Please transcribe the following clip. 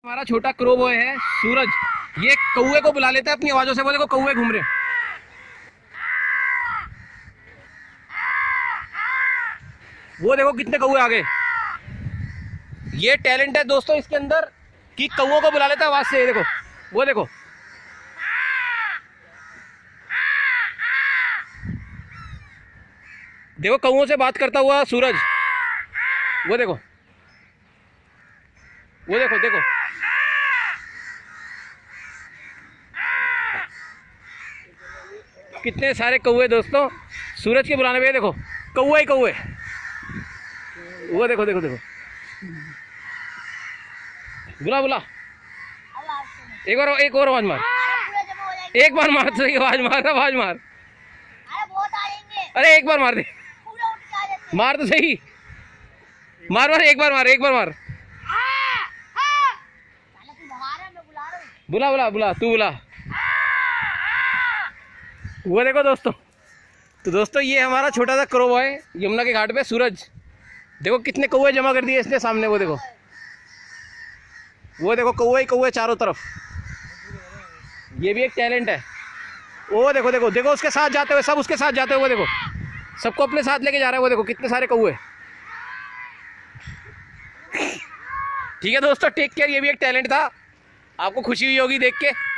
हमारा छोटा crow boy है सूरज। ये कौवे को बुला लेता है अपनी आवाजों से। वो देखो कौवे घूम रहे हैं। वो देखो कितने कौवे आ गए। ये टैलेंट है दोस्तों इसके अंदर कि कौवों को बुला लेता है आवाज से। देखो वो देखो। देखो कौवों से बात करता हुआ सूरज। वो देखो वो देखो देखो। कितने सारे कौवे दोस्तों सूरज के बुलाने पे। देखो कौवे ही कौवे। वो देखो देखो देखो। बुला बुला। एक और आवाज मार। एक बार मार तो सही। आवाज मार आवाज मार। अरे एक बार मार दे। मार तो सही। मार मार एक बार मार। एक बार मार। बुला बुला बुला तू बुला। वो देखो दोस्तों। तो दोस्तों ये हमारा छोटा सा क्रो बॉय यमुना के घाट पे सूरज। देखो कितने कौवे जमा कर दिए इसने सामने। वो देखो वो देखो कौवे ही कौवे चारों तरफ। ये भी एक टैलेंट है। वो देखो देखो देखो उसके साथ जाते हुए। सब उसके साथ जाते हुए। वो देखो सबको अपने साथ लेके जा रहा है। वो देखो कितने सारे कौवे। ठीक है दोस्तों टेक केयर। ये भी एक टैलेंट था। आपको खुशी हुई होगी देख के।